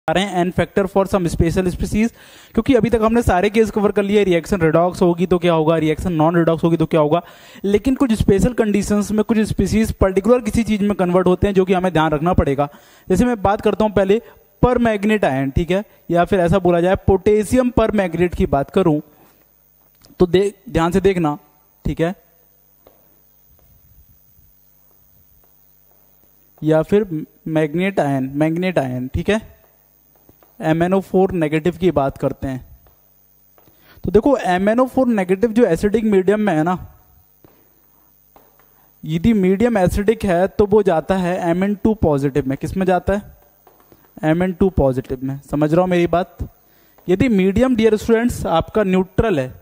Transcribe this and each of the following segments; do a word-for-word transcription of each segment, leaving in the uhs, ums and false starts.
रहे हैं N factor for some special species, क्योंकि अभी तक हमने सारे केस कवर कर लिए। रिएक्शन रिडॉक्स होगी तो क्या होगा, रिएक्शन नॉन रिडॉक्स होगी तो क्या होगा, लेकिन कुछ स्पेशल कंडीशंस में कुछ स्पीसीज पर्टिकुलर किसी चीज में कन्वर्ट होते हैं जो कि हमें ध्यान रखना पड़ेगा। जैसे मैं बात करता हूं पहले पर मैग्नेट आयन, ठीक है, या फिर ऐसा बोला जाए पोटेशियम पर मैग्नेट की बात करूं तो देख ध्यान से देखना, ठीक है, या फिर मैग्नेट आयन मैग्नेट आयन ठीक है, M N O four negative की बात करते हैं तो देखो M N O four negative जो एसिडिक मीडियम में है ना, यदि मीडियम एसिडिक है तो वो जाता है एम एन टू पॉजिटिव में। किस में जाता है, एम एन टू पॉजिटिव में। समझ रहा हो मेरी बात। यदि मीडियम डियर स्टूडेंट्स आपका न्यूट्रल है,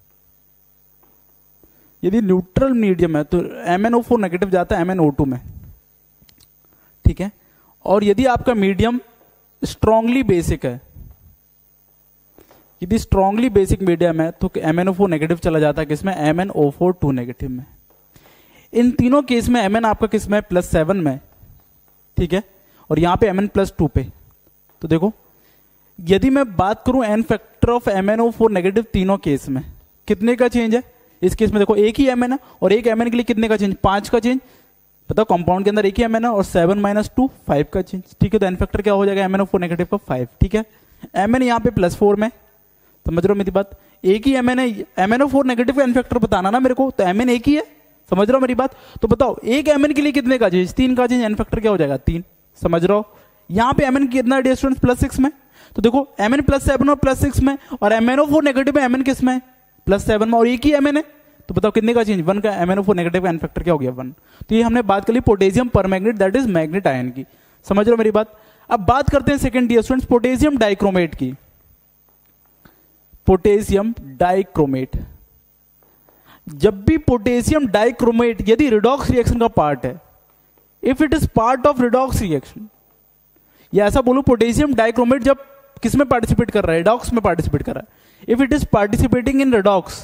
यदि न्यूट्रल मीडियम है तो M N O four negative जाता है एम एन ओ टू में, ठीक है। और यदि आपका मीडियम स्ट्रांगली बेसिक है, यदि स्ट्रांगली बेसिक मीडियम है तो M N O four negative चला जाता है किसमें, M N O four two negative में। इन तीनों केस में एम एन आपका किसमें, प्लस सेवन में, ठीक है, और यहां पे एम एन प्लस टू पे। तो देखो यदि मैं बात करूं N factor of M N O four negative तीनों केस में कितने का चेंज है, इस केस में देखो एक ही एम एन है और एक एम एन के लिए कितने का चेंज, पांच का चेंज। बताओ कंपाउंड के अंदर एक ही एम एन है और सेवन माइनस टू फाइव का चेंज, ठीक है। तो एन फैक्टर क्या हो जाएगा, M N O four negative का फाइव, ठीक है। एम एन यहाँ पे प्लस फोर में, समझ रहे हो मेरी बात। एक ही एम एन है, M N O four negative का एन फैक्टर बताना ना मेरे को, तो एम एन एक ही है, समझ रहे हो मेरी बात। तो बताओ एक एम एन के लिए कितने का चेंज, तीन का चेंज, एन फैक्टर क्या हो जाएगा, तीन। समझ रहे हो यहाँ पे एम एन कितना डियर स्टूडेंट्स, प्लस सिक्स में। तो देखो एम एन प्लस सेवन और प्लस सिक्स में, और M N O four negative में एम एन किस में, प्लस सेवन में, और एक ही एम एन है। तो बताओ कितने का चेंज, वन का। M N O four negative का एन फैक्टर क्या हो गया, वन। तो ये हमने बात कर ली पोटेशियम पर magnet, that is magnet ion की। समझ रहे हो मेरी बात। अब बात करते हैं second dear students potassium dichromate की। पोटेशियम डाइक्रोमेट, जब भी पोटेशियम डाइक्रोमेट यदि रिडॉक्स रिएक्शन का पार्ट है, if it is part of redox reaction, या ऐसा बोलूं पोटेशियम डाइक्रोमेट जब किसमें पार्टिसिपेट कर रहा है, रिडॉक्स में पार्टिसिपेट कर रहा है, if it is participating in redox,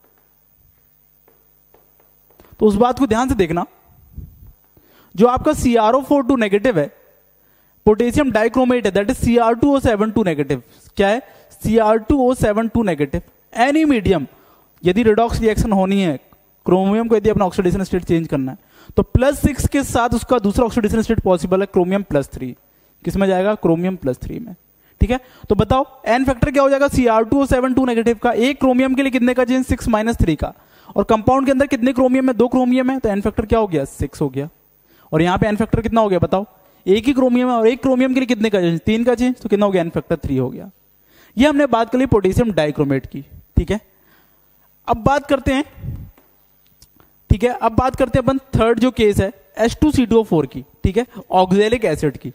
तो उस बात को ध्यान से देखना। जो आपका C R O four two negative है, पोटेशियम डाइक्रोमेट है, that is C R two O seven two negative. क्या है, C R two O seven two negative. Any medium यदि रिडॉक्स रिएक्शन होनी है, क्रोमियम को यदि अपना ऑक्सीडेशन स्टेट चेंज करना है, तो प्लस सिक्स के साथ उसका दूसरा ऑक्सीडेशन स्टेट पॉसिबल है, क्रोमियम प्लस थ्री। किसमें जाएगा, क्रोमियम प्लस थ्री में, ठीक है। तो बताओ एन फैक्टर क्या हो जाएगा, C R two O seven two negative का एक क्रोमियम के लिए कितने का चेंज, सिक्स माइनस थ्री का। और कंपाउंड के अंदर कितने क्रोमियम है, दो क्रोमियम है, तो एन फैक्टर क्या हो गया, सिक्स हो गया। और यहां पे एन फैक्टर कितना हो गया बताओ, एक ही क्रोमियम है और एक क्रोमियम के लिए कितने का चेंज, तीन का चेंज, तो कितना हो गया, एन फैक्टर थ्री हो गया। ये हमने बात कर ली पोटेशियम डाइक्रोमेट की, ठीक है। अब बात करते हैं, ठीक है, अब बात करते हैं अपन थर्ड जो केस है H two C two O four की, ठीक है, ऑक्जेलिक एसिड की।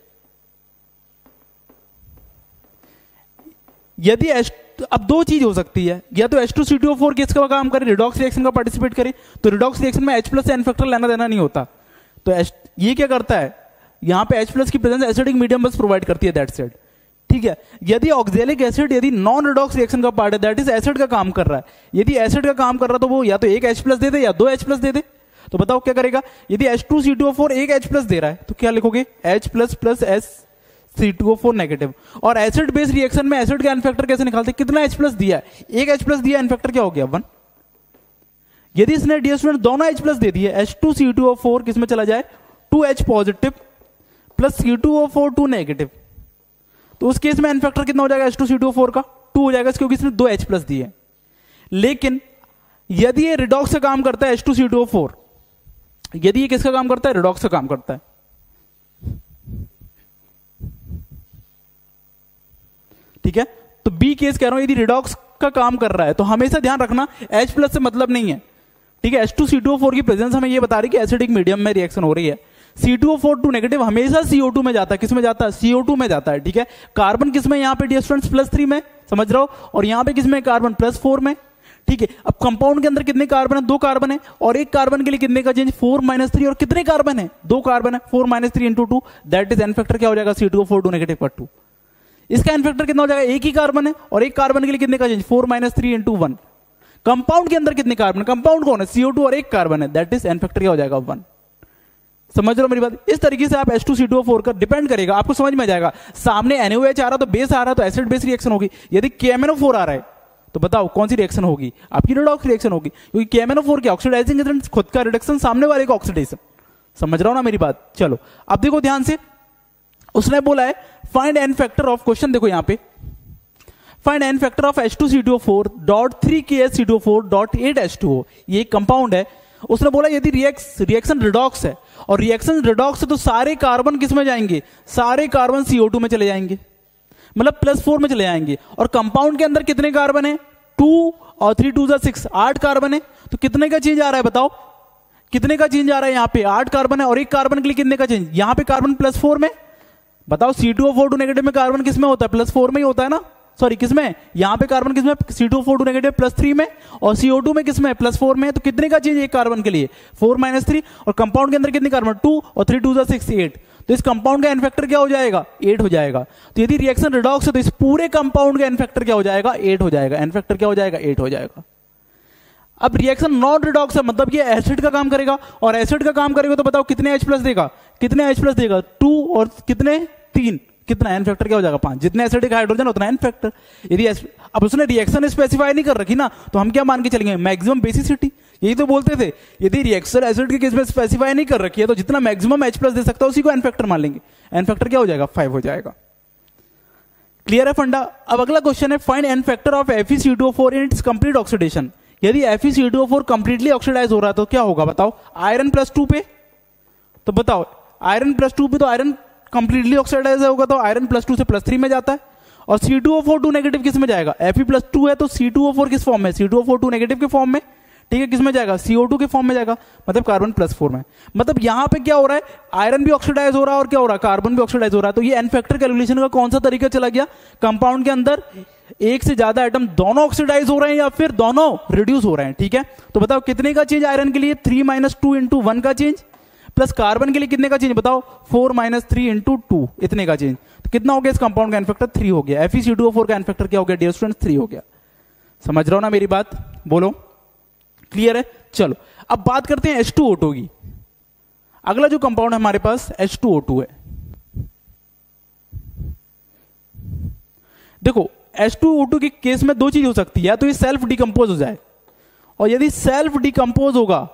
यदि एच, अब दो चीज हो सकती है, या तो H two C two O four case का काम करे, रिडॉक्स रिएक्शन का पार्टिसिपेट करे, तो रिडॉक्स रिएक्शन में H प्लस एन फैक्टर लेना देना नहीं होता। तो H, ये क्या करता है, यहां पे H प्लस की प्रेजेंस एसिडिक मीडियम बस प्रोवाइड करती है, दैट सेड, ठीक है। यदि ऑक्जेलिक एसिड यदि नॉन रिडॉक्स रिएक्शन का पार्ट है, दैट इज एसिड का काम कर रहा है, यदि एसिड का काम कर रहा है तो वो या तो एक H प्लस दे दे या दो H प्लस दे दे। तो बताओ क्या करेगा, यदि H two C two O four एक H प्लस दे रहा है तो क्या लिखोगे, H plus plus S C two O four negative. और एसिड बेस्ड रिएक्शन में एसिड का एन फैक्टर कैसे निकालते हैं, कितना H प्लस दिया है, एक H प्लस दिया, एन फैक्टर क्या हो गया, वन। यदि इसने डियर स्टूडेंट दोनों H प्लस दे दिए, H two C two O four किसमें चला जाए, two H positive plus C two O four two negative, तो उस केस में एन फैक्टर कितना हो जाएगा, H two C two O four का टू हो जाएगा, क्योंकि इसने दो H प्लस दिए। लेकिन यदि ये रिडॉक्स का काम करता है H two C two O four, यदि ये किसका काम करता है, रिडॉक्स का काम करता है, ठीक है। तो बी केस कह रहा हूं, यदि रिडॉक्स का काम कर रहा है तो हमेशा ध्यान रखना H प्लस से मतलब नहीं है, ठीक है। H two C two O four की प्रेजेंस हमें ये बता रही कि एसिडिक मीडियम में रिएक्शन हो रही है। C two O four two negative हमेशा सी ओ टू में जाता है, किस में जाता है, सी ओ टू में जाता है, ठीक है। कार्बन किस में, यहां पे डियर स्टूडेंट्स प्लस थ्री में, समझ रहे हो, और यहां पे किस में, कार्बन प्लस फोर में, ठीक है। अब कंपाउंड के अंदर कितने कार्बन है, दो कार्बन है, और एक कार्बन के लिए कितने का चेंज, फोर माइनस थ्री, और कितने कार्बन है, दो कार्बन है, four minus three into two, that is n factor क्या हो जाएगा, C two O four two negative का टू। इसका एन फैक्टर कितना हो जाएगा, एक ही कार्बन है और एक कार्बन के लिए कितने का change, four minus three into one. Compound के अंदर कितने कार्बन, कंपाउंड कौन है, सी ओ टू और एक कार्बन है, दैट इज एन फैक्टर क्या हो जाएगा, वन। समझ रहे हो मेरी बात? इस तरीके से आप H two C two O four का डिपेंड करेगा, आपको समझ में आ जाएगा। सामने एन ओ एच आ रहा तो बेस आ रहा तो एसिड बेस रिएक्शन होगी। यदि K M N O four आ रहा है तो बताओ कौन सी रिएक्शन होगी? आपकी रिडॉक्स रिएक्शन होगी, क्योंकि K M N O four के ऑक्सीडाइजिंग एजेंट खुद का रिडक्शन, सामने वाले का ऑक्सीडेशन। समझ रहा हो ना मेरी बात? चलो अब देखो ध्यान से, उसने बोला है find n factor of, question देखो यहां पे, find n factor of H two C two O four dot three K H C two O four dot eight H two O. ये कंपाउंड है। उसने बोला यदि रिएक्स रिएक्शन रिडॉक्स है, और रिएक्शन रिडॉक्स है तो सारे कार्बन किस में जाएंगे? सारे कार्बन सी ओ टू में चले जाएंगे, मतलब प्लस फोर में चले जाएंगे। और कंपाउंड के अंदर कितने कार्बन है? टू और थ्री टू जा सिक्स, आठ कार्बन है। तो कितने का चेंज आ रहा है बताओ? कितने का चेंज आ रहा है? यहाँ पे आठ कार्बन है, और एक कार्बन के लिए कितने का चेंज? यहाँ पे कार्बन प्लस फोर में। बताओ C two O four two negative में कार्बन किस में होता है? प्लस फोर में ही होता है ना, सॉरी किसमें? यहाँ पे कार्बन किसमें? C two O four two negative plus three में, और सी ओ टू में किसमें? प्लस फोर में। तो कितने का चेंज एक कार्बन के लिए? Four minus three. और कंपाउंड के अंदर कितने कार्बन? टू और थ्री टू जा सिक्स, एट। तो इस कंपाउंड का एन फैक्टर क्या हो जाएगा? एट हो जाएगा। तो यदि रिएक्शन रिडॉक्स है तो इस पूरे कंपाउंड का एन फैक्टर क्या हो जाएगा? एट हो जाएगा। एन फैक्टर क्या हो जाएगा? एट हो जाएगा। अब रिएक्शन नॉन रिडॉक्स है, मतलब ये एसिड का काम करेगा, और एसिड का काम करेगा तो बताओ कितने H प्लस देगा? कितने H प्लस देगा? टू और कितने? तीन। कितना एन फैक्टर क्या हो जाएगा? पांच। जितने एसिडिक हाइड्रोजन उतना एन फैक्टर। यदि अब उसने रिएक्शन स्पेसिफाई नहीं कर रखी ना, तो हम क्या मान के चलेंगे? Maximum basicity. यही तो बोलते थे, यदि रिएक्शन एसिड के केस में स्पेसिफाई नहीं कर रखी है तो जितना मैक्सिमम H प्लस दे सकता है उसी को एन फैक्टर मान लेंगे। एन फैक्टर क्या हो जाएगा? फाइव हो जाएगा। क्लियर है फंडा? अब अगला क्वेश्चन है find n factor of F E C two O four in its complete oxidation. यदि F E C two O four completely oxidize हो रहा है तो क्या होगा बताओ? आयरन प्लस टू पे, तो बताओ आयरन प्लस टू पे, तो आयरन कंप्लीटली ऑक्सीडाइज होगा तो आयरन प्लस टू से प्लस थ्री में जाता है। और C two O four two negative किस में जाएगा? Fe प्लस टू है तो सी टू ओ फोर किस फॉर्म में? C two O four two negative के फॉर्म में। ठीक है, किस में जाएगा? सी ओ टू के फॉर्म में जाएगा, मतलब कार्बन प्लस फोर में। मतलब यहां पे क्या हो रहा है? आयरन भी ऑक्सीडाइज हो रहा है और क्या हो रहा है? कार्बन भी ऑक्सीडाइज हो रहा है। तो ये एन फैक्टर कैलकुलेशन का कौन सा तरीका चला गया? कंपाउंड के अंदर एक से ज्यादा एटम दोनों ऑक्सीडाइज हो रहे हैं या फिर दोनों रिड्यूस हो रहे हैं। ठीक है, तो बताओ कितने का चेंज आयरन के लिए? Three minus two into one का चेंज, प्लस कार्बन के लिए कितने का चेंज बताओ? Four minus three into two, इतने का चेंज। तो कितना हो गया इस कंपाउंड का एन फैक्टर? थ्री हो गया। F E C two O four का एन फैक्टर क्या हो गया डियर स्टूडेंट्स? थ्री हो गया। समझ रहे हो ना मेरी बात? बोलो, क्लियर है? चलो अब बात करते हैं एच टू ओ टू की। अगला जो कंपाउंड है हमारे पास एच टू ओ टू है। देखो एच टू ओ टू के केस में दो चीज हो सकती है, या तो ये सेल्फ डिकंपोज हो जाए, और यदि सेल्फ डिकंपोज होगा,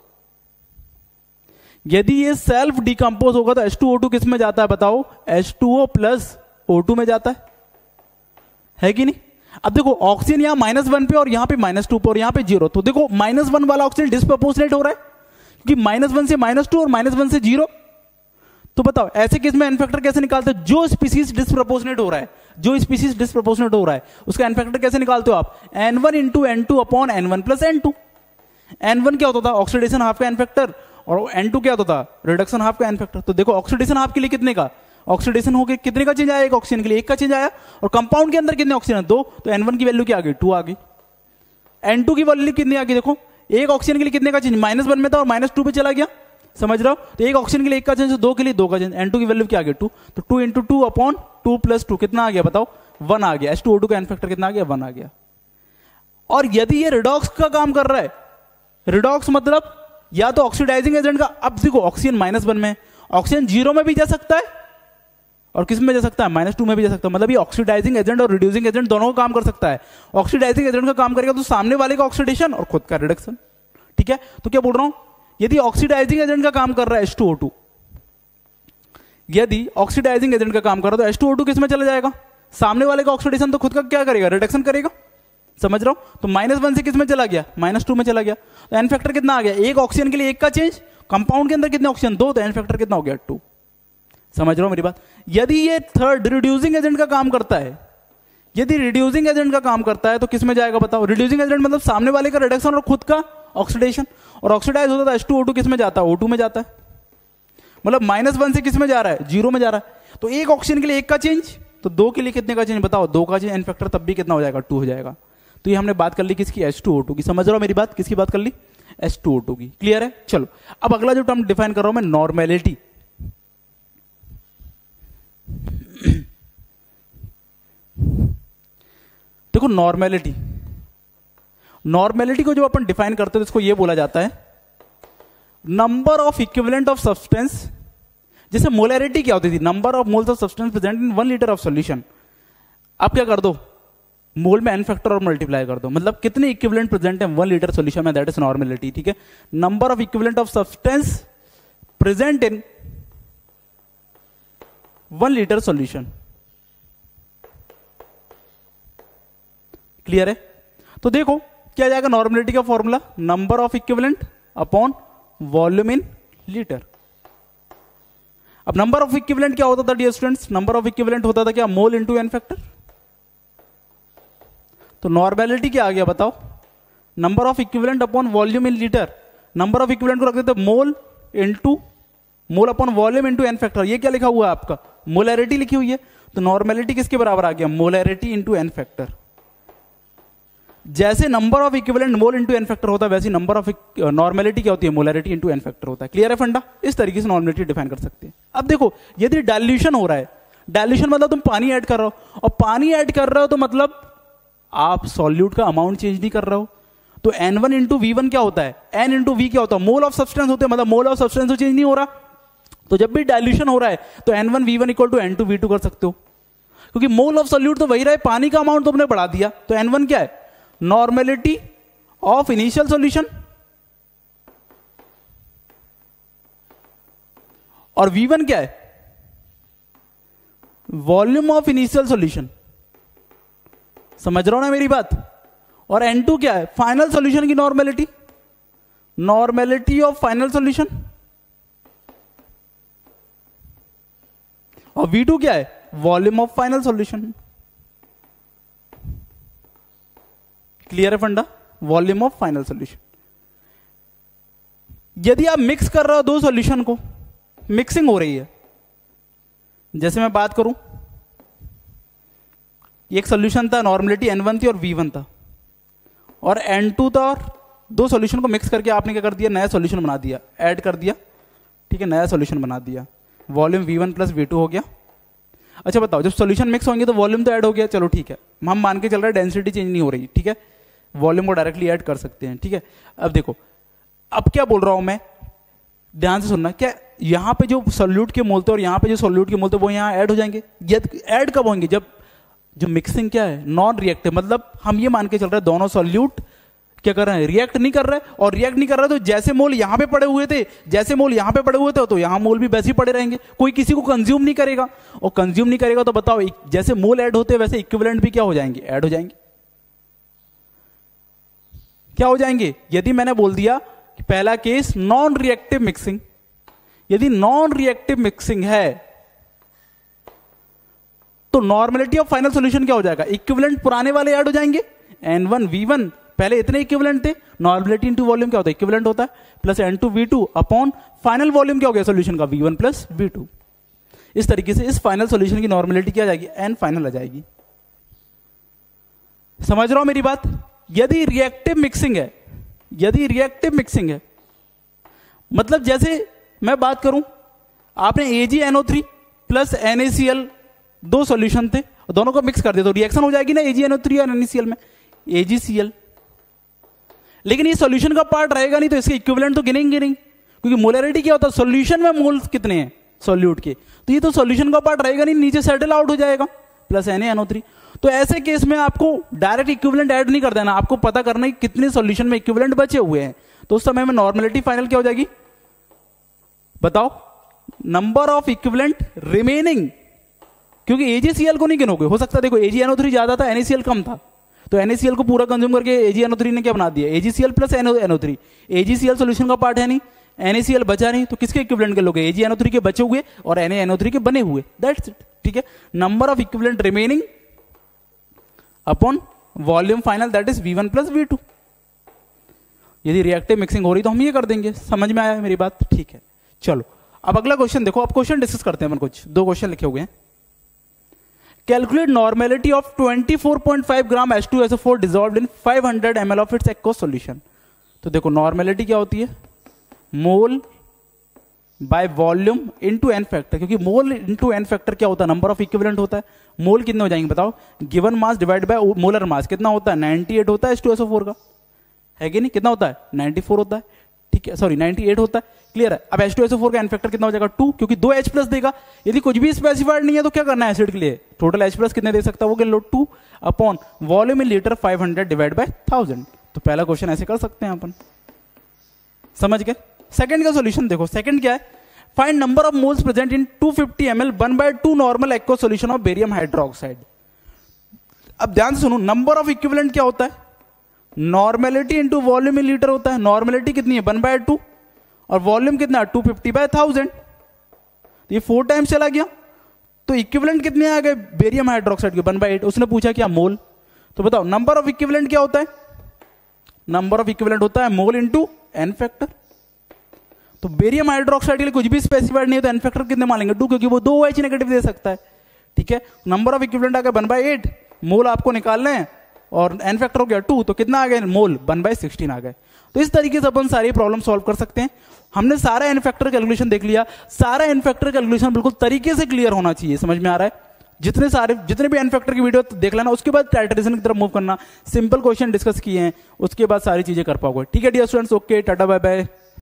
यदि ये सेल्फ डिकंपोज होगा तो एच टू ओ टू किस में जाता है बताओ? H two O plus O two में जाता है, है कि नहीं? अब देखो ऑक्सीजन यहां माइनस वन पे और यहां पे माइनस टू पे और यहां पे जीरो, तो देखो माइनस वन वाला ऑक्सीजन डिस्प्रोपोर्शनेट हो रहा है, क्योंकि माइनस वन से माइनस टू और माइनस वन से जीरो। तो बताओ ऐसे केस में एन फैक्टर कैसे निकालते हो? जो स्पीसीज डिस्प्रोपोर्शनेट हो रहा है, जो स्पीसीज डिस्प्रोपोर्शनेट हो रहा है उसका एन फैक्टर कैसे निकालते हो आप? N one into n two upon n one plus n two. N one क्या होता था? ऑक्सीडेशन हाफ का एन फैक्टर, और एन टू क्या होता था? रिडक्शन हाफ का एन फैक्टर। तो देखो ऑक्सीडेशन हाफ के लिए कितने का? ऑक्सीडेशन हो गया कितने का चेंज आया? एक ऑक्सीजन के लिए एक का चेंज आया। और कंपाउंड के अंदर कितने ऑक्सीजन? दो, तो एन वन की वैल्यू क्या आ गई? टू आ गई। एन टू की वैल्यू कितनी आ गई? देखो एक ऑक्सीजन के लिए कितने का चेंज? माइनस वन में था और माइनस टू पे चला गया। समझ रहे हो? तो एक ऑक्सीजन के लिए एक का चेंज, दो के लिए दो का चेंज। एन टू की वैल्यू क्या आ गई? टू। तो two into two upon two plus two कितना आ गया बताओ? वन आ गया। एच टू ओ टू का एन फैक्टर कितना आ गया? वन आ गया। और यदि ये रिडॉक्स का काम कर रहा है, रिडॉक्स मतलब या तो ऑक्सीडाइजिंग एजेंट का, अब देखो ऑक्सीजन माइनस वन में, ऑक्सीजन जीरो में भी जा सकता है और किस में जा सकता है? माइनस टू में भी जा सकता है। मतलब ये ऑक्सीडाइजिंग एजेंट और रिड्यूसिंग एजेंट दोनों का काम कर सकता है। ऑक्सीडाइजिंग एजेंट का काम करेगा तो सामने वाले का ऑक्सीडेशन और खुद का रिडक्शन। ठीक है, तो क्या बोल रहा हूं? यदि ऑक्सीडाइजिंग एजेंट का काम कर रहा है एच टू ओ टू, यदि ऑक्सीडाइजिंग एजेंट का काम कर रहा है तो एच टू ओ टू किस में चला जाएगा? सामने वाले का ऑक्सीडेशन, तो खुद का क्या करेगा? रिडक्शन करेगा। समझ रहा हूं? तो माइनस वन से किस में चला गया? माइनस टू में चला गया। तो एन फैक्टर कितना आ गया? एक ऑक्सीजन के लिए एक का चेंज, कंपाउंड के अंदर कितने ऑक्सीजन? दो, तो एन फैक्टर कितना हो गया? टू। समझ रहे हो मेरी बात? यदि ये थर्ड रिड्यूसिंग एजेंट का काम करता है, यदि रिड्यूसिंग एजेंट का काम करता है तो किस में जाएगा बताओ? रिड्यूसिंग एजेंट मतलब सामने वाले का रिडक्शन और खुद का ऑक्सीडेशन, और ऑक्सीडाइज होता है एच टू ओ टू किस में जाता है? ओ टू में जाता है। मतलब माइनस वन से किस में जा रहा है? जीरो में जा रहा है। तो एक ऑक्सीजन के लिए एक का चेंज, तो दो के लिए कितने का चेंज बताओ? दो का चेंज। एन फैक्टर तब भी कितना हो जाएगा? टू हो जाएगा। तो ये हमने बात कर ली किसकी? एच टू ओ टू की। समझ रहे हो मेरी बात? किसकी बात कर ली? एच टू ओ टू की। क्लियर है? चलो अब अगला जो टर्म डिफाइन कर रहा हूं मैं, नॉर्मेलिटी। देखो नॉर्मेलिटी, नॉर्मेलिटी को जो अपन डिफाइन करते हैं तो इसको ये बोला जाता है, number of equivalent of substance, जैसे मोलैरिटी क्या होती थी, number of moles of substance present in one litre of solution. आप क्या कर दो, मोल में एन फैक्टर और मल्टीप्लाई कर दो, मतलब कितने इक्विवेलेंट प्रेजेंट है वन लीटर सॉल्यूशन में, दैट इज नॉर्मेलिटी। ठीक है, number of equivalent of substance present in one litre solution. Clear है? तो देखो क्या जाएगा नॉर्मेलिटी का formula, number of equivalent upon volume in litre. अब नंबर ऑफ इक्विवेलेंट क्या होता था dear students, number of equivalent होता था क्या, मोल इनटू एन फैक्टर। तो नॉर्मेलिटी क्या आ गया बताओ, number of equivalent upon volume in litre. Number of equivalent को रख देते mole into mole upon volume into N factor. ये क्या लिखा हुआ है आपका, मोलैरिटी लिखी हुई है। तो नॉर्मेलिटी किसके बराबर आ गया, मोलैरिटी इनटू एन फैक्टर। जैसे number of equivalent mole into N factor होता है, वैसे नंबर ऑफ नॉर्मेलिटी क्या होती है, मोलैरिटी इनटू एन फैक्टर होता है। क्लियर है फंडा? इस तरीके से नॉर्मेलिटी डिफाइन कर सकते हैं। अब देखो यदि डाइल्यूशन हो रहा है, डाइल्यूशन मतलब तुम पानी ऐड कर रहे हो, और पानी ऐड कर रहे हो तो मतलब आप सॉल्यूट का अमाउंट चेंज नहीं कर रहे हो। तो n one into V one क्या होता है, एन इंटू वी क्या होता है, मोल ऑफ सब्सटेंस होते हैं, मतलब मोल ऑफ सब्सटेंस तो चेंज नहीं हो रहा। तो जब भी डाइल्यूशन हो रहा है तो n one V one equal to n two V two कर सकते हो, क्योंकि मोल ऑफ सॉल्यूट तो वही रहा है, पानी का अमाउंट तुमने बढ़ा दिया। तो एन वन क्या है, नॉर्मेलिटी ऑफ इनिशियल सॉल्यूशन, और वी वन क्या है, वॉल्यूम ऑफ इनिशियल सॉल्यूशन। समझ रहा हो ना मेरी बात? और एन टू क्या है, फाइनल सॉल्यूशन की normality, normality of final solution. और वी टू क्या है, volume of final solution. Clear है funda, volume of final solution. यदि आप मिक्स कर रहे हो दो सॉल्यूशन को, मिक्सिंग हो रही है, जैसे मैं बात करूं, एक सॉल्यूशन था, नॉर्मेलिटी एन वन थी और वी वन था, और एन टू था, और दो सॉल्यूशन को मिक्स करके आपने क्या कर दिया, नया सॉल्यूशन बना दिया, ऐड कर दिया। ठीक है, नया सॉल्यूशन बना दिया, volume V one plus V two हो गया। अच्छा बताओ, जब सॉल्यूशन मिक्स होंगे तो वॉल्यूम तो ऐड हो गया, चलो ठीक है, हम मान के चल रहे हैं डेंसिटी चेंज नहीं हो रही। ठीक है, वॉल्यूम को डायरेक्टली ऐड कर सकते हैं। ठीक है, अब देखो, अब क्या बोल रहा हूं मैं, ध्यान से सुनना, क्या यहां पे जो सॉल्यूट के मोल थे और यहां पे जो सॉल्यूट के मोल थे वो यहां ऐड हो जाएंगे। ऐड कब होंगे, जब जो मिक्सिंग क्या है, नॉन रिएक्टिव, मतलब हम ये मान के चल रहे हैं दोनों सॉल्यूट क्या कर रहे हैं, रिएक्ट नहीं कर रहे, और रिएक्ट नहीं कर रहे तो जैसे मोल यहां पे पड़े हुए थे, जैसे मोल यहां पे पड़े हुए थे तो यहां मोल भी वैसे ही पड़े रहेंगे, कोई किसी को कंज्यूम नहीं करेगा। और कंज्यूम नहीं करेगा तो बताओ, जैसे मोल ऐड होते वैसे इक्विवेलेंट भी क्या हो जाएंगे, ऐड हो जाएंगे। क्या हो जाएंगे, यदि मैंने बोल दिया कि पहला केस नॉन रिएक्टिव मिक्सिंग, यदि नॉन रिएक्टिव मिक्सिंग है तो नॉर्मेलिटी ऑफ फाइनल सॉल्यूशन क्या हो जाएगा, इक्विवेलेंट पुराने वाले ऐड हो जाएंगे, एन वन वी वन पहले इतने इक्विवेलेंट थे, नॉर्मेलिटी इनटू वॉल्यूम क्या होता है, इक्विवेलेंट होता है, plus n two V two upon final volume क्या हो गया सॉल्यूशन का, V one plus V two. इस तरीके से इस फाइनल सॉल्यूशन की नॉर्मेलिटी क्या आ जाएगी, एन फाइनल आ जाएगी। समझ रहा हो मेरी बात? यदि रिएक्टिव मिक्सिंग है, यदि रिएक्टिव मिक्सिंग है मतलब जैसे मैं बात करूं, आपने A G N O three plus N A C L दो सॉल्यूशन थे, दोनों को मिक्स कर दिया तो रिएक्शन हो जाएगी ना A G N O three और एन ए सी एल में, ए जी सी एल। लेकिन ये सॉल्यूशन का पार्ट रहेगा नहीं तो इसके इक्विवेलेंट तो गिनेंगे नहीं, क्योंकि मोलैरिटी क्या होता है, सॉल्यूशन में मोल्स कितने हैं सॉल्यूट के, तो ये तो सॉल्यूशन का पार्ट रहेगा नहीं, नीचे सेटल आउट हो जाएगा, plus N A N O three. तो ऐसे केस में आपको डायरेक्ट इक्विवेलेंट ऐड नहीं कर देना, आपको पता करना है कितने सॉल्यूशन में इक्विवेलेंट बचे हुए हैं। तो उस समय में नॉर्मेलिटी फाइनल क्या हो जाएगी बताओ, नंबर ऑफ इक्विवेलेंट रिमेनिंग, क्योंकि एजीसीएल को नहीं गिनोगे, हो सकता है देखो एजीएनओ थ्री ज्यादा था, एनएसीएल कम था, तो एनएसीएल को पूरा कंज्यूम करके एजीएनओ थ्री ने क्या बना दिया, AGCL plus NO three. AGCL solution का पार्ट है नहीं, एनएसीएल बचा नहीं, तो किसके इक्विवेलेंट के लोग, एजीएनओ थ्री के बचे हुए और एनएनओ थ्री के बने हुए, दैट्स इट। ठीक है, number of equivalent remaining upon volume final, that is V one plus V two. यदि रिएक्टिव मिक्सिंग हो रही तो हम ये कर देंगे। समझ में आया मेरी बात? ठीक है, चलो अब अगला क्वेश्चन देखो, अब क्वेश्चन डिस्कस करते हैं। कुछ दो क्वेश्चन लिखे हुए हैं। Calculate normality of twenty four point five gram H two S O four dissolved in five hundred M L of its aqueous solution. तो देखो नॉर्मेलिटी क्या होती है, mole by volume into N factor, क्योंकि mole into N factor क्या होता है, number of equivalent होता है। मोल कितने हो जाएंगे बताओ, given mass divide by molar mass कितना होता है, नाइंटी एट होता है H two S O four का, है कि नहीं, कितना होता है नाइंटी फोर होता है। ठीक है, सॉरी नाइंटी एट होता है, क्लियर है। अब H two S O four का एन फैक्टर कितना हो जाएगा टू, क्योंकि दो H प्लस देगा। यदि कुछ भी स्पेसिफाइड नहीं है तो क्या करना है एसिड के लिए, टोटल H प्लस कितने दे सकता है वो, लो two upon volume in liter five hundred divide by thousand. तो पहला क्वेश्चन ऐसे कर सकते हैं अपन, समझ गए। सेकंड का सॉल्यूशन देखो, सेकंड क्या है, find number of moles present in two fifty M L one by two normal aqua solution of barium hydroxide. अब ध्यान से सुनो, नंबर ऑफ इक्विवेलेंट क्या होता है, normality into volume in liter होता है। नॉर्मेलिटी कितनी है वन बाय टू और वॉल्यूम कितना टू फिफ्टी बाय थाउजेंड, तो ये फोर टाइम्स चला गया। तो इक्विवेलेंट कितने आ गए बेरियम हाइड्रोक्साइड के, वन बाय एट। उसने पूछा क्या मोल, तो बताओ नंबर ऑफ इक्विवेलेंट क्या होता है, नंबर ऑफ इक्विवेलेंट होता है मोल इंटू एन फैक्टर। तो बेरियम हाइड्रोक्साइड के लिए कुछ भी स्पेसिफाइड नहीं है तो एन फैक्टर कितने मानेंगे टू, क्योंकि वो दो एच नेगेटिव दे सकता है, ठीक है। नंबर ऑफ इक्विवेलेंट आ गया वन बाय एट, मोल आपको निकालने हैं और एन फैक्टर हो गया टू, तो कितना आ गया मोल वन बाय सिक्सटीन आ गए। तो इस तरीके से अपन सारी प्रॉब्लम सॉल्व कर सकते हैं। हमने सारा एन फैक्टर कैलकुलेशन देख लिया, सारा एन फैक्टर कैलकुलेशन बिल्कुल तरीके से क्लियर होना चाहिए, समझ में आ रहा है। जितने सारे जितने भी एन फैक्टर की वीडियो देख लेना, उसके बाद टाइटरेशन की तरफ मूव करना, सिंपल क्वेश्चन डिस्कस किए हैं, उसके बाद सारी चीजें कर पाओगे। ठीक है dear students, okay tata bye bye.